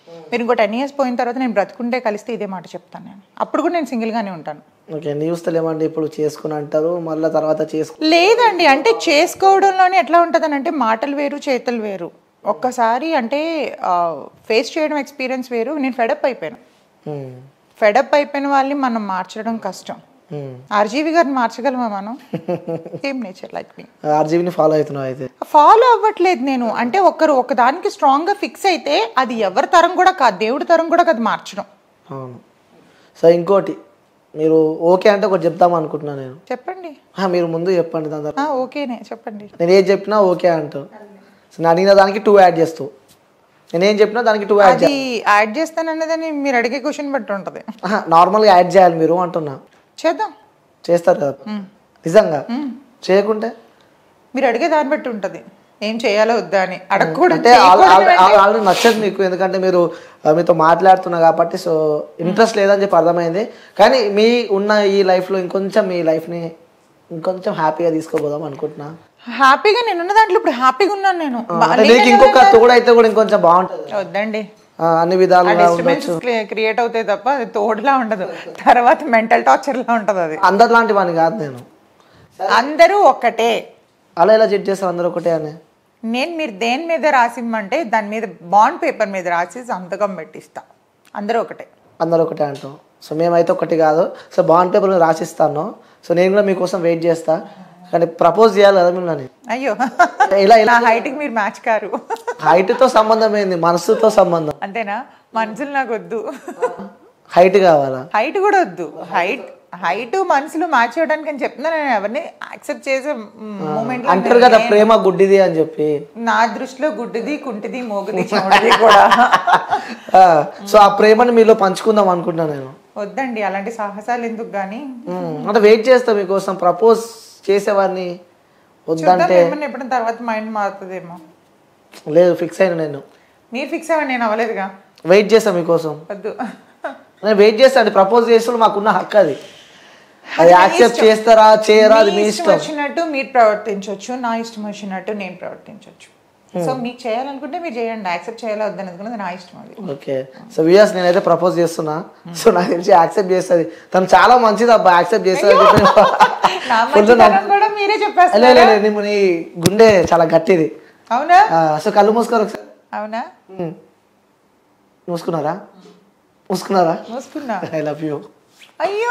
మీరు ఇంకో 10 years పోయిన తర్వాత నేను బ్రతుకుంటే కలిస్తే ఇదే మాట చెప్తాను నేను. అప్పుడు కూడా నేను సింగిల్గానే ఉంటాను. ఓకే, న్యూస్తలేమండి ఇప్పుడు చేసుకుని అంటారు, మళ్ళీ తర్వాత లేదండి, అంటే చేసుకోవడంలోనే ఎట్లా ఉంటుందని అంటే మాటలు వేరు చేతులు వేరు. ఒక్కసారి అంటే ఫేస్ చేయడం ఎక్స్పీరియన్స్ వేరు. నేను ఫెడప్ అయిపోయాను. ఫెడప్ అయిపోయిన వాళ్ళని మనం మార్చడం కష్టం. ఆర్జీవి గారిని మార్చగలమా మనం? Same nature like me. ఆర్జీవిని ఫాలో అవుతున్నావు అయితే? ఫాలో అవ్వట్లేదు నేను. అంటే ఒక దానికి స్ట్రాంగ్ గా ఫిక్స్ అయితే అది ఎవరి తరం కూడా కాదు, దేవుడి తరం కూడా కాదు మార్చడం. అవును. సో ఇంకోటి మీరు ఓకే అంటే ఒకటి చెప్తాము అనుకుంటున్నాను నేను. చెప్పండి. మీరు ముందు చెప్పండి దాని తర్వాత. ఓకేనే చెప్పండి. నేను ఏది చెప్పినా ఓకే అంటావు. సో నేను అడిగిన దానికి 2 యాడ్ చేస్తావు, నేనేం చెప్పినా దానికి 2 యాడ్ చేస్తానన్నదని మీరు అడిగే క్వశ్చన్ బట్టి ఉంటుంది. నార్మల్గా యాడ్ చేయాలి మీరు అంటున్నా. చేద్దాం. చేస్తారు కదా నిజంగా? చేయకుంటే మీరు అడిగే దాన్ని బట్టి ఉంటుంది ఏం చేయాలో వద్దా అని. అడగకూడదు అంటే ఆల్రెడీ నచ్చదు మీకు, ఎందుకంటే మీరు మీతో మాట్లాడుతున్నా కాబట్టి. సో ఇంట్రెస్ట్ లేదని చెప్పి అర్థమైంది. కానీ మీ ఉన్న ఈ లైఫ్లో ఇంకొంచెం మీ లైఫ్ని ఇంకొంచెం హ్యాపీగా తీసుకోపోదాం అనుకుంటున్నా. హ్యాపీగా నేనున్న దాంట్లో ఇప్పుడు హ్యాపీగా ఉన్నాను నేను. ఇంకొక తోడు అయితే కూడా ఇంకొంచెం బాగుంటుంది. వద్దండి, అన్ని విధాలుగా క్రియేట్ అవుతాయి తప్ప అది తోడులా ఉండదు. తర్వాత మెంటల్ టార్చర్ లా ఉంటది. అది అందరు లాంటి వాడిని కాదు నేను. అందరూ ఒకటే. అలా ఎలా జడ్జ్ చేస్తారు అందరూ ఒకటే అని? నేను మీరు దేని మీద రాసిమ్మంటే దాని మీద బాండ్ పేపర్ మీద రాసి సంతకం పెట్టిస్తా. అందరూ ఒకటే. అందరూ ఒకటే అంటాం. సో మేమైతే ఒకటి కాదు. సో బాండ్ పేపర్ మీద రాసిస్తాను. సో నేను కూడా మీకోసం వెయిట్ చేస్తా. కానీ ప్రపోజ్ చేయాలి కదా మిమ్మల్ని. అయ్యో, ఇలా హైట్ కి మీరు మ్యాచ్ కారు. హైట్ తో సంబంధం ఏంది, మనసుతో సంబంధం. అంతేనా? మనసులు నాకు వద్దు, హైట్ కావాలా? హైట్ కూడా వద్దు. హైట్ మనసులు మ్యాచ్ అవ్వడానికి అని చెప్తున్నా. నేను ఎవరిని యాక్సెప్ట్ చేసే మూమెంట్ అంటారు కదా ప్రేమ గుడ్డిది అని చెప్పి. నా దృష్టిలో గుడ్డిది, కుంటిది, మోగుది, చెవుడిది కూడా. సో ఆ ప్రేమని మీలో పంచుకుందాం అనుకుంటున్నా నేను. వద్దండి అలాంటి సాహసాలు ఎందుకు గానీ. అంటే వెయిట్ చేస్తా మీకోసం. ప్రపోజ్ చేసేవాడిని వద్దంటే ఎప్పుడైనా తర్వాత మైండ్ మారుతుందేమో. లేదు, ఫిక్స్ అయినా నేను. మీరు ఫిక్స్ అవ్వండి, నేను అవ్వలేదుగా. వెయిట్ చేస్తా మీకోసం. వద్దు, నేను వెయిట్ చేస్తాను. ప్రపోజ్ చేస్తే మాకున్న హక్కు అది. అది యాక్సెప్ట్ చేస్తారా చేయరా అది మీ ఇష్టం. వచ్చినట్టు మీరు ప్రవర్తించవచ్చు, నా ఇష్టం వచ్చినట్టు నేను ప్రవర్తించవచ్చు. సో మీకు చేయాలనుకుంటే మీరు చేయండి, యాక్సెప్ట్ చేయాలా వద్దని అనుకున్నది నా ఇష్టం అది. ఓకే. సో వియాస్ నేనైతే ప్రపోజ్ చేస్తున్నా. సో నాకు తెలిసి యాక్సెప్ట్ చేస్తుంది. తను చాలా మంచిది అబ్బా, యాక్సెప్ట్ చేస్తుంది. మీరే చెప్పేస్తారు. నీ గుండె చాలా గట్టిది. అవునా? సో కళ్ళు మూసుకోరు ఒకసారి. అవునా? మూసుకున్నారా? మూసుకున్నా. I love you. అయ్యో,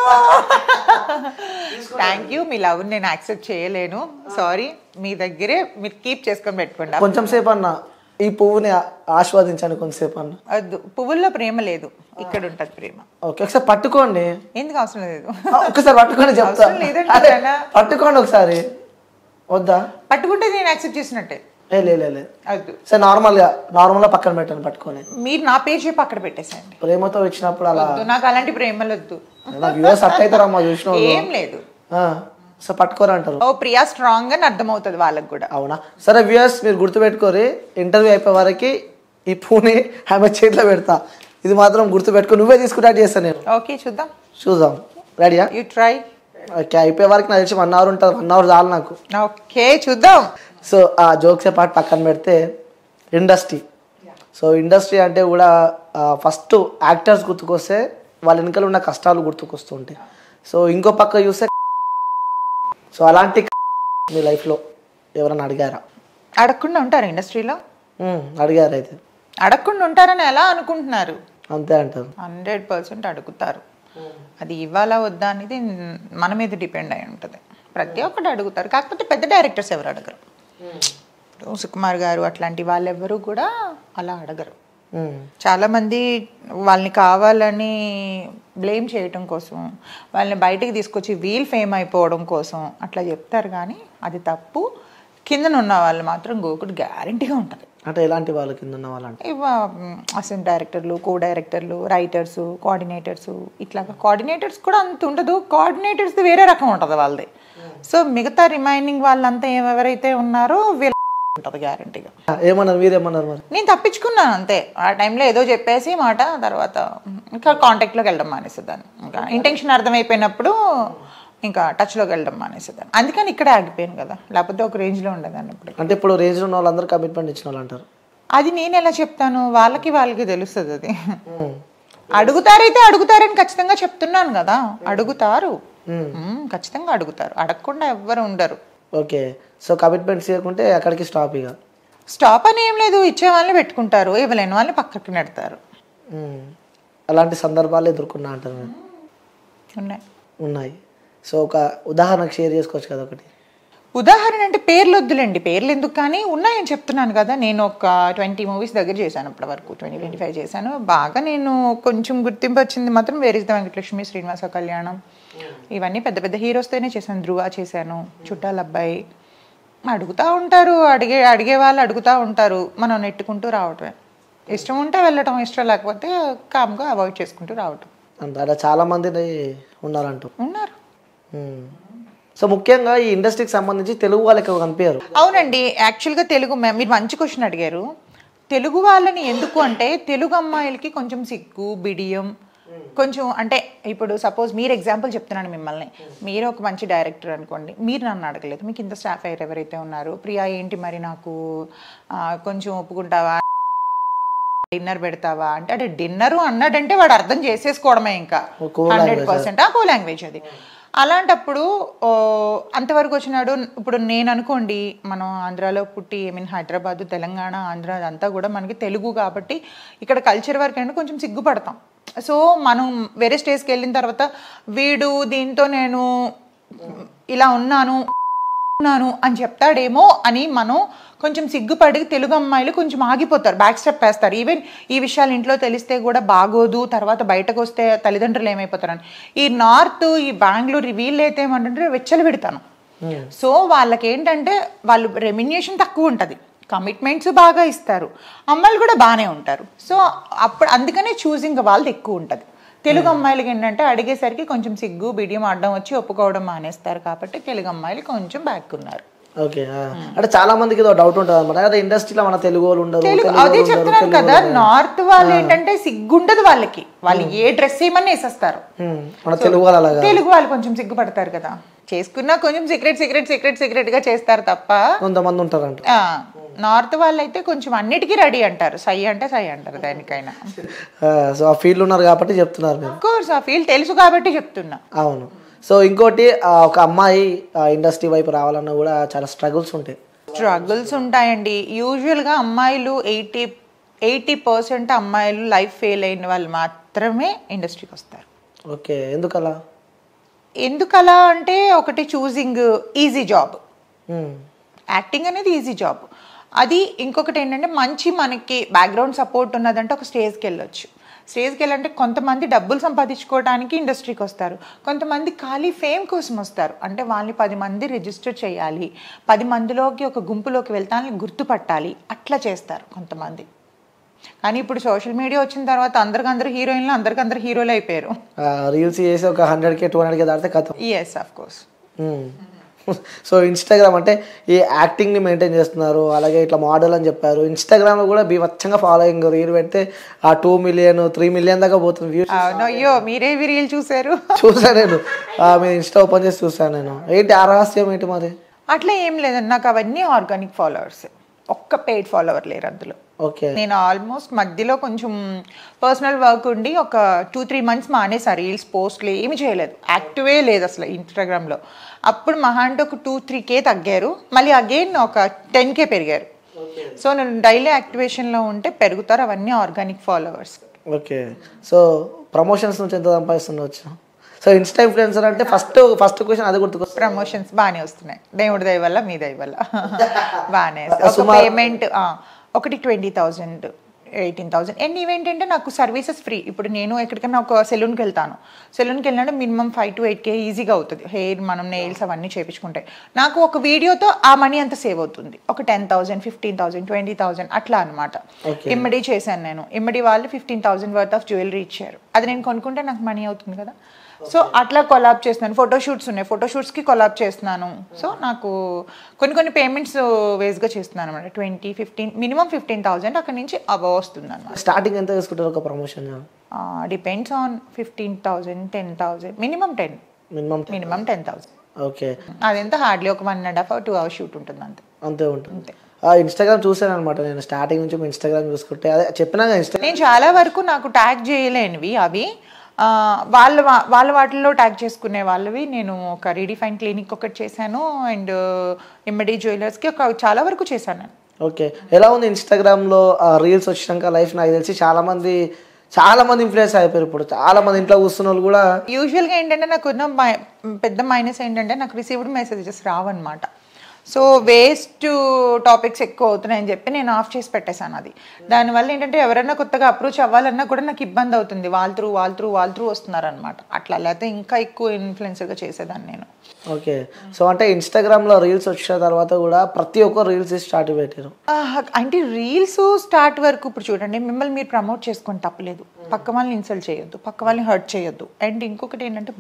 థ్యాంక్ యూ. మీ లవ్ నేను యాక్సెప్ట్ చేయలేను, సారీ. మీ దగ్గరే మీరు కీప్ చేసుకొని పెట్టుకోండి. కొంచెం సేపు అన్న ఈ పువ్వుని ఆస్వాదించండి కొంచెంసేపు అన్న. వద్దు, పువ్వుల్లో ప్రేమ లేదు, ఇక్కడ ఉంటది ప్రేమ. ఓకే, ఒకసారి పట్టుకోండి. ఎందుకు అవసరం లేదు? ఒకసారి పట్టుకోండి చెప్తా. పట్టుకోండి ఒకసారి. వద్దా? పట్టుకుంటే నేను యాక్సెప్ట్ చేసినట్టే. లేదు సార్, నార్మల్గా పక్కన పెట్టండి పట్టుకొని. మీరు నా పేరు చెప్పి అక్కడ పెట్టేసేయండి. ప్రేమతో వచ్చినప్పుడు అలా నాకు అలాంటి ప్రేమలు వద్దు. అవుతారమ్మా చూసిన ఏం లేదు. సో పట్టుకోరు అంటారు. ఓ ప్రియా స్ట్రాంగ్ అని అర్థమవుతుంది వాళ్ళకి కూడా. అవునా? సరే వ్యూయర్స్, మీరు గుర్తుపెట్టుకోరి. ఇంటర్వ్యూ అయిపోయే వరకు ఈ పూని ఆమె చేతిలో పెడతా. ఇది మాత్రం గుర్తుపెట్టుకో. నువ్వే తీసుకుంటా చేస్తాను నేను. ఓకే, చూద్దాం. రెడీయా? You try. ఓకే, అయిపోయే వరకు నాకు తెలిసి 1 hour ఉంటుంది. 1 hour చాలు నాకు. ఓకే, చూద్దాం. సో ఆ జోక్సే పాటు పక్కన పెడితే ఇండస్ట్రీ. సో ఇండస్ట్రీ అంటే కూడా ఫస్ట్ యాక్టర్స్ గుర్తుకొస్తే వాళ్ళ వెనకాల ఉన్న కష్టాలు గుర్తుకొస్తుంటాయి. సో ఇంకో పక్క చూస్తే, సో అలాంటి మీ లైఫ్లో ఎవరైనా అడిగారా? అడగకుండా ఉంటారు ఇండస్ట్రీలో? అడిగారు. అయితే అడగకుండా ఉంటారని ఎలా అనుకుంటున్నారు? అంతే అంటారు. 100% అడుగుతారు. అది ఇవ్వాలా వద్దా అనేది మన మీద డిపెండ్ అయి ఉంటుంది. ప్రతి ఒక్కటి అడుగుతారు, కాకపోతే పెద్ద డైరెక్టర్స్ ఎవరు అడగరు. సుకుమార్ గారు అట్లాంటి వాళ్ళెవరు కూడా అలా అడగరు. చాలా మంది వాళ్ళని కావాలని బ్లేమ్ చేయటం కోసం, వాళ్ళని బయటికి తీసుకొచ్చి వీల్ ఫేమ్ అయిపోవడం కోసం అట్లా చెప్తారు. కానీ అది తప్పు. కిందన ఉన్న వాళ్ళు మాత్రం గోకుడు గ్యారంటీగా ఉంటుంది. అంటే ఎలాంటి వాళ్ళు కింద ఉన్న వాళ్ళు అంటే అసిస్టెంట్ డైరెక్టర్లు, కో డైరెక్టర్లు, రైటర్స్, కోఆర్డినేటర్స్. ఇట్లాగా కోఆర్డినేటర్స్ కూడా అంత ఉండదు. కోఆర్డినేటర్స్ వేరే రకం ఉంటుంది వాళ్ళది. సో మిగతా రిమైనింగ్ వాళ్ళంతా ఎవరైతే ఉన్నారో వీళ్ళ ఉంటుంది గ్యారంటీగా. ఏమన్నారు మీరేమన్నారు? మరి నేను తప్పించుకున్నాను అంతే. ఆ టైంలో ఏదో చెప్పేసి మాట, తర్వాత ఇంకా కాంటాక్ట్లోకి వెళ్ళడం మానేసేదాన్ని. ఇంకా ఇంటెన్షన్ అర్థమైపోయినప్పుడు ఇంకా టచ్లోకి వెళ్ళడం మానేసేదాన్ని. అందుకని ఇక్కడే ఆగిపోయాను కదా, లేకపోతే ఒక రేంజ్లో ఉండేదాన్ని ఇప్పుడు. అంటే ఇప్పుడు రేంజ్లో ఉన్న వాళ్ళందరూ కమిట్మెంట్ ఇచ్చిన వాళ్ళు అంటారు. అది నేను ఎలా చెప్తాను, వాళ్ళకి తెలుస్తుంది అది. అడుగుతారైతే అడుగుతారని ఖచ్చితంగా చెప్తున్నాను కదా, అడుగుతారు, ఖచ్చితంగా అడుగుతారు, అడగకుండా ఎవ్వరు ఉండరు. ఓకే, సో కమిట్మెంట్స్ చేయకుంటే అక్కడికి స్టాప్. ఇక స్టాప్ అని ఏం లేదు, ఇచ్చే వాళ్ళని పెట్టుకుంటారు, ఇవ్వలేని వాళ్ళని పక్కకి నెడతారు. అలాంటి సందర్భాలు ఎదుర్కొన్నా అంటారు. ఉన్నాయి. సో ఒక ఉదాహరణకు షేర్ చేసుకోవచ్చు కదా ఒకటి. ఉదాహరణ అంటే పేర్లు వద్దులేండి, పేర్లు ఎందుకు, కానీ ఉన్నాయని చెప్తున్నాను కదా. నేను ఒక 20 మూవీస్ దగ్గర చేశాను ఇప్పటి వరకు, 20-25 చేశాను. బాగా నేను కొంచెం గుర్తింపు వచ్చింది మాత్రం where is the Venkatalakshmi, Srinivasa Kalyanam, ఇవన్నీ పెద్ద పెద్ద హీరోస్తోనే చేశాను. ధృవ చేశాను, చుట్టాల అబ్బాయి. అడుగుతూ ఉంటారు, అడిగే వాళ్ళు అడుగుతూ ఉంటారు, మనం నెట్టుకుంటూ రావటమే. ఇష్టం ఉంటే వెళ్ళటం, ఇష్టం లేకపోతే కామ్గా అవాయిడ్ చేసుకుంటూ రావటం. అలా చాలా మంది ఉన్నారు. సో ముఖ్యంగా ఈ ఇండస్ట్రీకి సంబంధించి తెలుగు వాళ్ళకి కనిపించారు. అవునండి, యాక్చువల్గా తెలుగు, మీరు మంచి క్వశ్చన్ అడిగారు. తెలుగు వాళ్ళని ఎందుకు అంటే, తెలుగు అమ్మాయిలకి కొంచెం సిగ్గు, బిడియం, కొంచెం అంటే, ఇప్పుడు సపోజ్ మీరు ఎగ్జాంపుల్ చెప్తున్నాను మిమ్మల్ని, మీరు ఒక మంచి డైరెక్టర్ అనుకోండి, మీరు నన్ను అడగలేదు, మీకు ఇంత స్టాఫ్ ఎవరైతే ఉన్నారు, ప్రియా ఏంటి మరి నాకు కొంచెం ఒప్పుకుంటావా, డిన్నర్ పెడతావా అంటే, అంటే డిన్నరు అన్నాడంటే వాడు అర్థం చేసేసుకోవడమే, ఇంకా 100% కో లాంగ్వేజ్ అది. అలాంటప్పుడు అంతవరకు వచ్చినాడు. ఇప్పుడు నేను అనుకోండి, మనం ఆంధ్రాలో పుట్టి, హైదరాబాద్, తెలంగాణ, ఆంధ్ర అదంతా కూడా మనకి తెలుగు కాబట్టి ఇక్కడ కల్చర్ వరకు అంటే కొంచెం సిగ్గుపడతాం. సో మనం వేరే స్టేజ్కి వెళ్ళిన తర్వాత వీడు దీంతో నేను ఇలా ఉన్నాను అని చెప్తాడేమో అని మనం కొంచెం సిగ్గుపడి తెలుగు అమ్మాయిలు కొంచెం ఆగిపోతారు, బ్యాక్ స్టెప్ వేస్తారు. ఈవెన్ ఈ విషయాలు ఇంట్లో తెలిస్తే కూడా బాగోదు, తర్వాత బయటకు వస్తే తల్లిదండ్రులు ఏమైపోతారని. ఈ నార్త్, ఈ బెంగళూరు, వీళ్ళు అయితే ఏమంటే వెచ్చలు పెడతాను. సో వాళ్ళకి ఏంటంటే, వాళ్ళు రెమ్యునరేషన్ తక్కువ ఉంటుంది, కమిట్మెంట్స్ బాగా ఇస్తారు, అమ్మాయిలు కూడా బాగానే ఉంటారు. సో అప్పుడు అందుకనే చూసింగ్ వాళ్ళది ఎక్కువ ఉంటుంది. తెలుగు అమ్మాయిలకి ఏంటంటే అడిగేసరికి కొంచెం సిగ్గు, బిడియం, అడ్డం వచ్చి ఒప్పుకోవడం మానేస్తారు. కాబట్టి తెలుగు అమ్మాయిలు కొంచెం బ్యాక్ ఉన్నారు. ఓకే, అంటే చాలా మందికి డౌట్ ఉంటుంది అనమాట, అదే ఇండస్ట్రీలో మన తెలుగు వాళ్ళు ఉండరు. అదే చెప్తున్నాను కదా, నార్త్ వాళ్ళు ఏంటంటే సిగ్గుంటది వాళ్ళకి, వాళ్ళు ఏ డ్రెస్ ఏమన్నా వేసేస్తారు. మన తెలుగు వాళ్ళు కొంచెం సిగ్గుపడతారు కదా, చేసుకున్నా కొంచెం సీక్రెట్ గా చేస్తారు తప్ప. కొంతమంది ఉంటారంట. నార్త్ వాళ్ళు అయితే కొంచెం అన్నిటికీ రెడీ అంటారు, సై అంటే సై అంటారు దానికైనా. సో ఆ ఫీల్డ్ ఉన్నారు కాబట్టి చెప్తున్నారు. కోర్స్ ఆ ఫీల్డ్ తెలుసు కాబట్టి చెప్తున్నా. అవును. సో ఇంకోటి, ఒక అమ్మాయి ఇండస్ట్రీ వైపు రావాలన్నా కూడా చాలా స్ట్రగుల్స్ ఉంటాయండి. యూజువల్గా అమ్మాయిలు 80% అమ్మాయిలు లైఫ్ ఫెయిల్ అయిన వాళ్ళు మాత్రమే ఇండస్ట్రీకి వస్తారు. ఓకే, ఎందుకలా అంటే, ఒకటి చూసింగ్ ఈజీ జాబ్, యాక్టింగ్ అనేది ఈజీ జాబ్. అది ఇంకొకటి ఏంటంటే, మంచి మనకి బ్యాక్గ్రౌండ్ సపోర్ట్ ఉన్నదంటే ఒక స్టేజ్కి వెళ్ళొచ్చు. స్టేజ్కి వెళ్ళాలంటే కొంతమంది డబ్బులు సంపాదించుకోవడానికి ఇండస్ట్రీకి వస్తారు, కొంతమంది ఖాళీ ఫేమ్ కోసం వస్తారు. అంటే వాళ్ళని 10 మంది రిజిస్టర్ చేయాలి, 10 మందిలోకి ఒక గుంపులోకి వెళ్తానని గుర్తుపట్టాలి, అట్లా చేస్తారు కొంతమంది. కానీ ఇప్పుడు సోషల్ మీడియా వచ్చిన తర్వాత అందరికందరూ హీరోయిన్లు, అందరికందరూ హీరోలు అయిపోయారు. రీల్స్ చేసి ఒక 100K 200K దాటితే కథ. Yes, of course. So Instagram అంటే ఈ యాక్టింగ్ని మెయింటైన్ చేస్తున్నారు, అలాగే ఇట్లా మోడల్ అని చెప్పారు. ఇన్స్టాగ్రామ్లో కూడా బీభత్సంగా ఫాలోయింగ్, రీల్ పెడితే ఆ 2 మిలియన్ 3 మిలియన్ దాకా పోతుంది వ్యూస్. అయ్యో, మీరేవి రీల్ చూసారు? చూసాను నేను, మీరు ఇన్స్టా ఓపెన్ చేసి చూసాను నేను. ఏంటి ఆ రహస్యం ఏంటి మరి? అట్లా ఏం లేదండి, నాకు అవన్నీ ఆర్గానిక్ ఫాలోవర్స్, ఒక్క పెయిడ్ ఫాలోవర్ లేరు అందులో. ఓకే, నేను ఆల్మోస్ట్ మధ్యలో కొంచెం పర్సనల్ వర్క్ ఉండి ఒక 2-3 మంత్స్ మానేసా, రీల్స్ పోస్ట్లు ఏమి చేయలేదు, యాక్టివే లేదు అసలు ఇన్స్టాగ్రామ్లో. అప్పుడు మహా అంటే ఒక 2-3K తగ్గారు, మళ్ళీ అగైన్ ఒక 10K పెరిగారు. సో నేను డైలీ యాక్టివేషన్లో ఉంటే పెరుగుతారు, అవన్నీ organic followers. Okay, so promotions నుంచి ఎంత సంపాదిస్తుండవచ్చు? సో ఇన్స్టా ఇన్ఫ్లుయెన్సర్ అంటే ఫస్ట్ క్వశ్చన్ అది గుర్తుకొస్తుంది. ప్రమోషన్స్ బాగానే వస్తున్నాయి, దేవుడి దయ వల్ల, మీ దయ వల్ల బాగానే. పేమెంట్ ఒకటి 20,000 18,000. అండ్ ఇవేంటంటే నాకు సర్వీసెస్ ఫ్రీ. ఇప్పుడు నేను ఎక్కడికైనా ఒక సెలూన్కి వెళ్తాను, సెలూన్కి వెళ్ళినట్టు మినిమం 5 to 8K ఈజీగా అవుతుంది, హెయిర్ మనం నెయిల్స్ అవన్నీ చేయించుకుంటాయి. నాకు ఒక వీడియోతో ఆ మనీ అంత సేవ్ అవుతుంది, ఒక 10,000 15,000 20,000 అట్లా అనమాట. ఇమ్మడి చేశాను నేను, ఇమ్మడి వాళ్ళు 15,000 వర్త్ ఆఫ్ జ్యువెలరీ ఇచ్చారు, అది నేను కొనుక్కుంటే నాకు మనీ అవుతుంది కదా. సో అట్లా కొలాబ్ చేస్తున్నాను, ఫోటోషూట్స్ ఉన్నాయి, ఫోటోషూట్స్కి కొలాబ్ చేస్తున్నాను. సో నాకు కొన్ని పేమెంట్స్ వేస్గా చేస్తున్నాను అనమాట. 20-15 మినిమం 15,000 అక్కడ నుంచి అబవ్ వస్తుంది అనమాట. స్టార్టింగ్ ఎంత తీసుకుంటారు ఒక promotion? Depends on 15,000 10,000, minimum 10,000. Okay, అదెంత హార్డ్లీ ఒక 1.5 hour 2 hours షూట్ ఉంటుంది, అంతే ఉంటుంది. ఇన్స్టాగ్రామ్ చూసాను అనమాట నేను స్టార్టింగ్ నుంచి ఇన్స్టాగ్రామ్ చూసుకుంటే అదే చెప్పినా నేను చాలా వరకు నాకు ట్యాగ్ చేయలేనివి అవి వాళ్ళ వాటిల్లో ట్యాగ్ చేసుకునే వాళ్ళవి నేను ఒక రీడిఫైన్ క్లినిక్ ఒకటి చేశాను అండ్ ఇమ్మడి జ్యువెలర్స్కి చాలా వరకు చేశాను. ఓకే, ఎలా ఉంది ఇన్స్టాగ్రామ్లో రీల్స్ వచ్చినాక లైఫ్? నాకు తెలిసి చాలా మంది ఇన్ఫ్లుయెన్స్ అయిపోయారు. ఇప్పుడు చాలా మంది ఇంట్లో కూర్చున్న వాళ్ళు కూడా. యూజువల్గా ఏంటంటే నాకు పెద్ద మైనస్ ఏంటంటే నాకు రిసీవ్డ్ మెసేజెస్ రావన్నమాట. సో వేస్ట్ టాపిక్స్ ఎక్కువ అవుతున్నాయని చెప్పి నేను ఆఫ్ చేసి పెట్టేశాను అది. దానివల్ల ఏంటంటే ఎవరైనా కొత్తగా అప్రోచ్ అవ్వాలన్నా కూడా నాకు ఇబ్బంది అవుతుంది. వాళ్ళ త్రూ వస్తున్నారనమాట. అట్లా లేకపోతే ఇంకా ఎక్కువ ఇన్ఫ్లుయెన్సర్గా చేసేదాన్ని నేను. ఓకే, సో అంటే ఇన్స్టాగ్రామ్లో రీల్స్ వచ్చిన తర్వాత కూడా ప్రతి ఒక్క రీల్స్ స్టార్ట్ పెట్టారు. అంటే రీల్స్ స్టార్ట్ వరకు ఇప్పుడు చూడండి, మిమ్మల్ని మీరు ప్రమోట్ చేసుకొని తప్పలేదు, పక్క వాళ్ళని ఇన్సల్ట్ చేయొద్దు, పక్క వాళ్ళని హర్ట్ చేయొద్దు. అండ్ ఇంకొకటి ఏంటంటే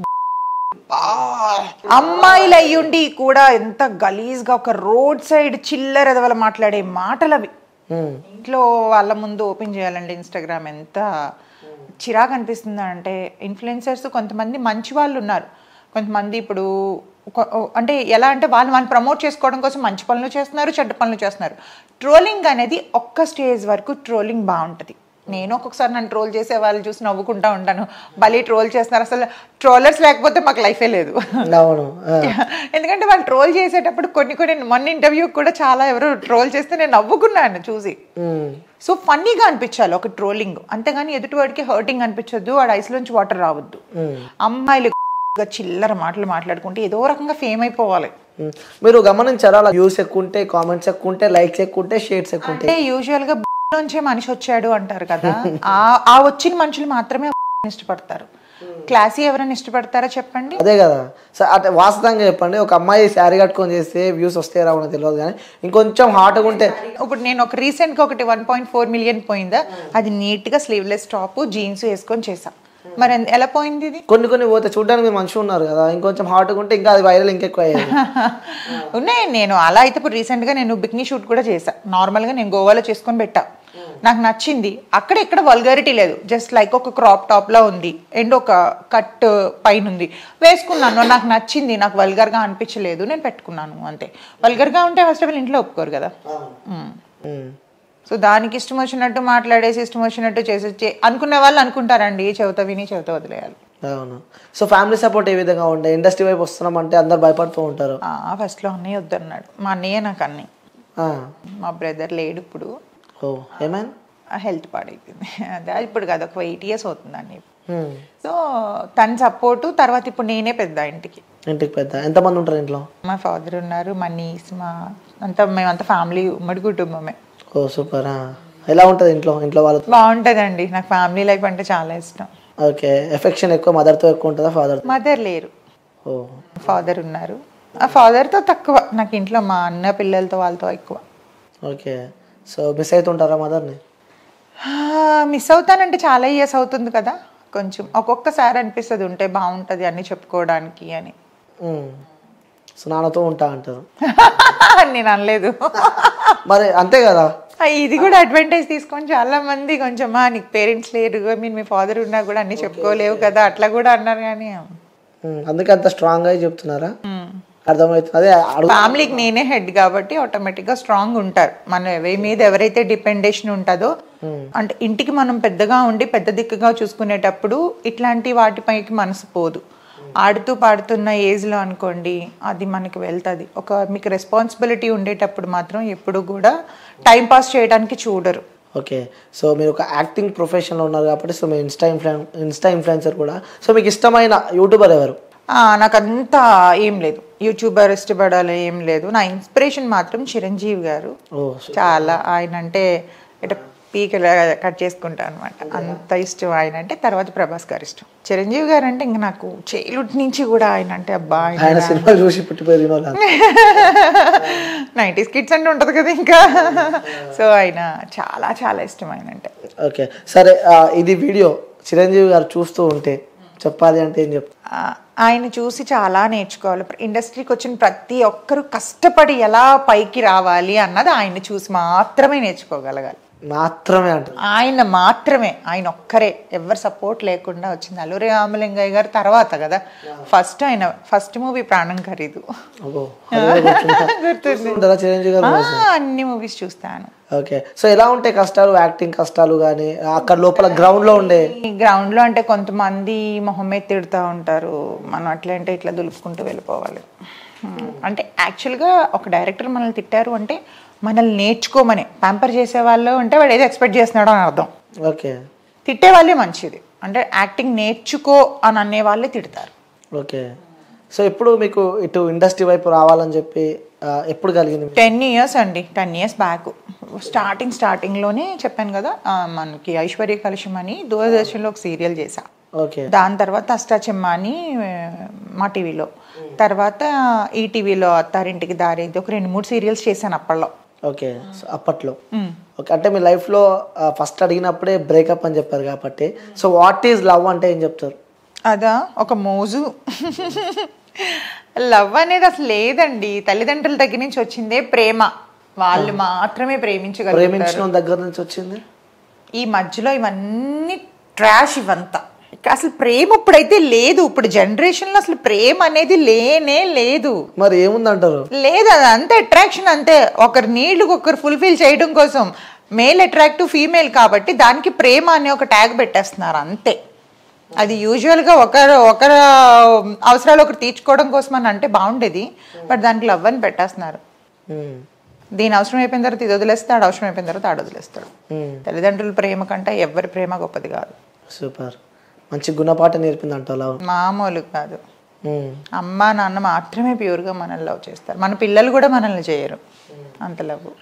అమ్మాయిలు అయ్యుండి కూడా ఎంత గలీజ్గా ఒక రోడ్ సైడ్ చిల్లర ఎదవల మాట్లాడే మాటలు అవి ఇంట్లో వాళ్ళ ముందు ఓపెన్ చేయాలండి ఇన్స్టాగ్రామ్. ఎంత చిరాకు అనిపిస్తుంది అంటే ఇన్ఫ్లుయెన్సర్స్ కొంతమంది మంచి వాళ్ళు ఉన్నారు, కొంతమంది ఇప్పుడు అంటే ఎలా అంటే వాళ్ళు ప్రమోట్ చేసుకోవడం కోసం మంచి పనులు చేస్తున్నారు, చెడ్డ పనులు చేస్తున్నారు. ట్రోలింగ్ అనేది ఒక్క స్టేజ్ వరకు ట్రోలింగ్ బాగుంటుంది. నేను ఒక్కొక్కసారి నన్ను ట్రోల్ చేసే వాళ్ళు చూసి నవ్వుకుంటా ఉంటాను, భలే ట్రోల్ చేస్తున్నారు. అసలు ట్రోలర్స్ లేకపోతే మాకు లైఫే లేదు. ఎందుకంటే వాళ్ళు ట్రోల్ చేసేటప్పుడు కొన్ని మొన్న ఇంటర్వ్యూ కూడా చాలా ఎవరు ట్రోల్ చేస్తే నేను నవ్వుకున్నాను చూసి. సో ఫన్నీగా అనిపించాలి ఒక ట్రోలింగ్, అంతేగాని ఎదుటివాడికి హర్టింగ్ అనిపించొద్దు, వాడి ఐస్లోంచి వాటర్ రావద్దు. అమ్మాయిలు చిల్లర మాటలు మాట్లాడుకుంటే ఏదో రకంగా ఫేమ్ అయిపోవాలి. మీరు గమనించారా, వ్యూస్ ఎక్కువ ఉంటే, కామెంట్స్ ఎక్కువ ఉంటే, లైక్స్ ఎక్కువ ఉంటే, షేర్స్ ఎక్కువ ఉంటాయి. యూజువల్ గా నుంచే మనిషి వచ్చాడు అంటారు కదా, ఆ వచ్చిన మనుషులు మాత్రమే ఇష్టపడతారు. క్లాసీ ఎవరైనా ఇష్టపడతారా చెప్పండి? అదే కదా. అంటే వాస్తవంగా చెప్పండి, ఒక అమ్మాయి శారీ కట్టుకొని చేస్తే వ్యూస్ వస్తే రావడం తెలియదు, కానీ ఇంకొంచెం హాట్గా ఉంటే. ఇప్పుడు నేను ఒక రీసెంట్గా ఒకటి 1.4 మిలియన్ పోయిందా, అది నీట్గా స్లీవ్లెస్ టాప్ జీన్స్ వేసుకొని చేసా. మరి ఎలా పోయింది ఇది? కొన్ని పోతే చూడడానికి మీరు మంచిగా ఉన్నారు కదా, ఇంకొంచెం హాట్గా ఉంటే ఇంకా అది వైరల్ ఇంకెక్కువ అయ్యేది. ఉన్నాయి. నేను అలా అయితే ఇప్పుడు రీసెంట్గా నేను బిక్నీ షూట్ కూడా చేసా. నార్మల్గా నేను గోవాలో చేసుకొని పెట్టా, నాకు నచ్చింది. అక్కడ ఇక్కడ వల్గారిటీ లేదు, జస్ట్ లైక్ ఒక క్రాప్ టాప్ లా ఉంది అండ్ ఒక కట్ పైన ఉంది, వేసుకున్నాను, నాకు నచ్చింది, నాకు వల్గర్గా అనిపించలేదు, నేను పెట్టుకున్నాను అంతే. వల్గర్గా ఉంటే ఫస్ట్ ఆఫ్ ఆల్ ఇంట్లో ఒప్పుకోరు కదా. సో దానికి ఇష్టం వచ్చినట్టు మాట్లాడేసి ఇష్టం వచ్చినట్టు చేసి అనుకునే వాళ్ళు అనుకుంటారండి, చెవితో విని చెవితో వదిలేయాలి. అవును. సో ఫ్యామిలీ సపోర్ట్ ఏ విధంగా ఉండే? ఇండస్ట్రీ వైపు వస్తున్నాం అంటే అందరు భయపడుతూ ఉంటారు. ఫస్ట్లో అన్నయ్య వద్దన్నాడు, మా అన్నయ్య నాకు అన్నయ్య. మా బ్రదర్ లేడు ఇప్పుడు. ఏమైనా హెల్త్ పాడైపోయింది, అదే ఇప్పుడు కాదు ఒక 8 years అవుతుందండి. సో తన సపోర్టు తర్వాత ఇప్పుడు నేనే పెద్ద ఇంటికి పెద్ద. ఎంతమంది ఉంటారు ఇంట్లో? మా ఫాదర్ ఉన్నారు, మా నీస్, మేమంతా ఫ్యామిలీ, ఉమ్మడి కుటుంబమే. ఓ సూపర్. ఎలా ఉంటుంది ఇంట్లో వాళ్ళతో? బాగుంటుందండి, నాకు ఫ్యామిలీ లైఫ్ అంటే చాలా ఇష్టం. ఓకే, ఎఫెక్షన్ ఎక్కువ మదర్తో ఎక్కువ ఉంటుందా? మదర్ లేరు, ఫాదర్ ఉన్నారు. ఆ ఫాదర్తో తక్కువ, నాకు ఇంట్లో మా అన్న పిల్లలతో వాళ్ళతో ఎక్కువ. ఓకే, సో మిస్ అవుతుంటారా మదర్ని? మిస్ అవుతానంటే చాలా ఇయర్స్ అవుతుంది కదా, కొంచెం ఒక్కొక్కసారి అనిపిస్తుంది ఉంటే బాగుంటుంది అన్ని చెప్పుకోవడానికి అని. సో నాన్నతో ఉంటా అంటారు. నేను అనలేదు. మరి అంతే కదా, ఇది కూడా అడ్వాంటేజ్ తీసుకొని చాలా మంది కొంచెం నీకు పేరెంట్స్ లేరు, మీరు మీ ఫాదర్ ఉన్నా కూడా అన్ని చెప్పుకోలేవు కదా అట్లా కూడా అన్నారు. కానీ అందుకే అంత స్ట్రాంగ్ గా చెప్తున్నారా? అర్థమవుతుంది. అదే ఫ్యామిలీకి నేనే హెడ్ కాబట్టి ఆటోమేటిక్ గా స్ట్రాంగ్ ఉంటారు. మన మీద ఎవరైతే డిపెండేషన్ ఉంటుందో, అంటే ఇంటికి మనం పెద్దగా ఉండి పెద్ద దిక్కుగా చూసుకునేటప్పుడు ఇట్లాంటి వాటిపైకి మనసు పోదు. ఆడుతూ పాడుతున్న ఏజ్లో అనుకోండి అది మనకి వెళ్తుంది. మీకు రెస్పాన్సిబిలిటీ ఉండేటప్పుడు మాత్రం ఎప్పుడు కూడా టైం పాస్ చేయడానికి చూడరు. ఓకే, సో మీరు ఒక యాక్టింగ్ ప్రొఫెషన్లో ఉన్నారు కాబట్టి, సో మీ ఇన్స్టా ఇన్ఫ్లుయెన్సర్ కూడా. సో మీకు ఇష్టమైన యూట్యూబర్ ఎవరు? నాకు అంతా ఏం లేదు, యూట్యూబర్ ఇష్టపడాలి ఏం లేదు. నా ఇన్స్పిరేషన్ మాత్రం చిరంజీవి గారు. చాలా ఆయన అంటే ఇట్లా పీకలా కట్ చేసుకుంటా అనమాట, అంత ఇష్టం ఆయన అంటే. తర్వాత ప్రభాస్ గారు ఇష్టం. చిరంజీవి గారు అంటే ఇంకా నాకు చైల్డ్హుడ్ నుంచి కూడా ఆయన అంటే అబ్బా, ఆయన సినిమాలు చూసి పుట్టిపోయిన 90s కిడ్స్ అంటే ఉంటుంది కదా ఇంకా. సో ఆయన చాలా చాలా ఇష్టం ఆయన అంటే. ఓకే సరే, ఇది వీడియో చిరంజీవి గారు చూస్తూ ఉంటే చెప్పాలి అంటే ఏం చెప్తా? ఆయన చూసి చాలా నేర్చుకోవాలి. ఇండస్ట్రీకి వచ్చిన ప్రతి ఒక్కరు కష్టపడి ఎలా పైకి రావాలి అన్నది ఆయన చూసి మాత్రమే నేర్చుకోగలగాలి. మాత్రమే అంటారు. ఆయన మాత్రమే, ఆయన ఒక్కరే, ఎవరు సపోర్ట్ లేకుండా వచ్చింది. అల్లూరి రామలింగయ్య గారు తర్వాత కదా ఫస్ట్ మూవీ ప్రాణం ఖరీదు. గుర్తుందా చిరంజీవి గారు? అన్ని మూవీస్ చూస్తాను. ఓకే, సో ఎలా ఉంటాయి కష్టాలు, యాక్టింగ్ కష్టాలు కానీ అక్కడ లోపల గ్రౌండ్ లో ఉండే? గ్రౌండ్ లో అంటే కొంతమంది మొహం మీద తిడుతూ ఉంటారు, మనం అట్లా అంటే ఇట్లా దులుపుకుంటూ వెళ్ళిపోవాలి. అంటే యాక్చువల్గా ఒక డైరెక్టర్ మనల్ని తిట్టారు అంటే మనల్ని నేర్చుకోమని, ప్యాంపర్ చేసే వాళ్ళు అంటే వాడు ఏదో ఎక్స్పెక్ట్ చేస్తున్నాడో అని అర్థం. ఓకే, తిట్టే వాళ్ళే మంచిది, అంటే యాక్టింగ్ నేర్చుకో అని అనే వాళ్ళే తిడతారు. ఓకే, సో ఎప్పుడు మీకు ఇటు ఇండస్ట్రీ వైపు రావాలని చెప్పి ఎప్పుడు కలిగింది? 10 years అండి, 10 years బ్యాక్. స్టార్టింగ్లోనే చెప్పాను కదా, మనకి ఐశ్వర్య కలుషం అని దూరదర్శన్లో ఒక సీరియల్ చేశా. ఓకే, దాని తర్వాత అష్టాచెమ్మ అని మా టీవీలో, తర్వాత ఈటీవీలో అత్తారింటికి దారి, ఒక 2-3 సీరియల్స్ చేశాను అప్పట్లో. ఓకే, సో అప్పట్లో. ఓకే, అంటే మీ లైఫ్లో ఫస్ట్ అడిగినప్పుడే బ్రేకప్ అని చెప్పారు కాబట్టి, సో వాట్ ఈజ్ లవ్ అంటే ఏం చెప్తారు? అదా, ఒక మోజు. లవ్ అనేది అసలు లేదండి, తల్లిదండ్రుల దగ్గర నుంచి వచ్చిందే ప్రేమ, వాళ్ళు మాత్రమే ప్రేమించగలరు. ప్రేమించడం దగ్గర నుంచి వచ్చింది. ఈ మధ్యలో ఇవన్నీ ట్రాష్, ఇవంతా అసలు ప్రేమ ఇప్పుడైతే లేదు. ఇప్పుడు జనరేషన్ లో అసలు ప్రేమ అనేది లేనే లేదు. మరి ఏముందంటారు? లేదు, అది అంతే అట్రాక్షన్, అంతే. ఒకరి నీళ్లు ఒకరు ఫుల్ఫిల్ చేయడం కోసం, మేల్ అట్రాక్టివ్ ఫీమేల్ కాబట్టి దానికి ప్రేమ అనే ఒక ట్యాగ్ పెట్టేస్తున్నారు అంతే. అది యూజువల్గా ఒకరు అవసరాలు ఒకరు తీర్చుకోవడం కోసం అని అంటే బాగుండేది, బట్ దానికి లవ్ అని పెట్టేస్తున్నారు. దీని అవసరం అయిపోయిన తర్వాత ఇది వదిలేస్తాడు, అవసరం అయిపోయిన తర్వాత ఆడ వదిలేస్తాడు. తల్లిదండ్రుల ప్రేమ కంటే ఎవరి ప్రేమ గొప్పది కాదు. సూపర్, మంచి గుణపాఠం నేర్పింది అంట లవ్. మామూలు కాదు. అమ్మ నాన్న మాత్రమే ప్యూర్గా మనల్ని లవ్ చేస్తారు, మన పిల్లలు కూడా మనల్ని చేయరు, అంత లవ్.